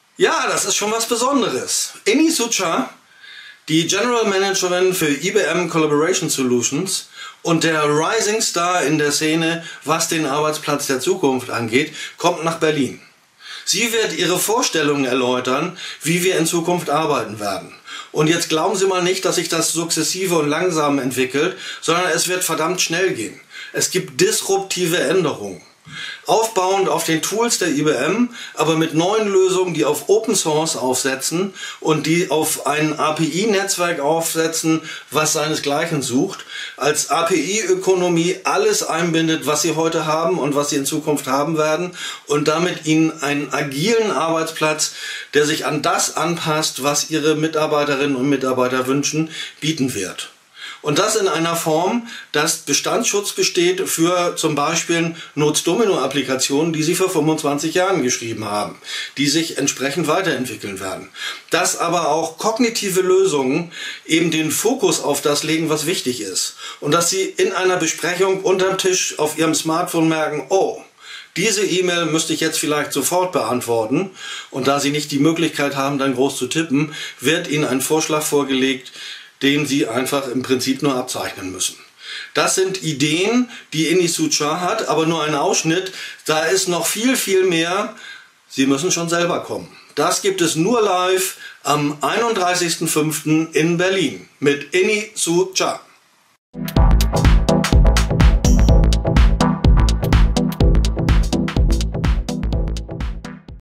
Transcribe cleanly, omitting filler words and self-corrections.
Ja, das ist schon was Besonderes. Eni Sucha, die General Managerin für IBM Collaboration Solutions und der Rising Star in der Szene, was den Arbeitsplatz der Zukunft angeht, kommt nach Berlin. Sie wird ihre Vorstellungen erläutern, wie wir in Zukunft arbeiten werden. Und jetzt glauben Sie mal nicht, dass sich das sukzessive und langsam entwickelt, sondern es wird verdammt schnell gehen. Es gibt disruptive Änderungen. Aufbauend auf den Tools der IBM, aber mit neuen Lösungen, die auf Open Source aufsetzen und die auf ein API-Netzwerk aufsetzen, was seinesgleichen sucht, als API-Ökonomie alles einbindet, was Sie heute haben und was Sie in Zukunft haben werden und damit Ihnen einen agilen Arbeitsplatz, der sich an das anpasst, was Ihre Mitarbeiterinnen und Mitarbeiter wünschen, bieten wird. Und das in einer Form, dass Bestandsschutz besteht für zum Beispiel Notes-Domino-Applikationen, die Sie vor 25 Jahren geschrieben haben, die sich entsprechend weiterentwickeln werden. Dass aber auch kognitive Lösungen eben den Fokus auf das legen, was wichtig ist. Und dass Sie in einer Besprechung unterm Tisch auf Ihrem Smartphone merken, oh, diese E-Mail müsste ich jetzt vielleicht sofort beantworten. Und da Sie nicht die Möglichkeit haben, dann groß zu tippen, wird Ihnen ein Vorschlag vorgelegt, den Sie einfach im Prinzip nur abzeichnen müssen. Das sind Ideen, die Eni Sucha hat, aber nur ein Ausschnitt. Da ist noch viel, viel mehr. Sie müssen schon selber kommen. Das gibt es nur live am 31.05. in Berlin mit Eni Sucha.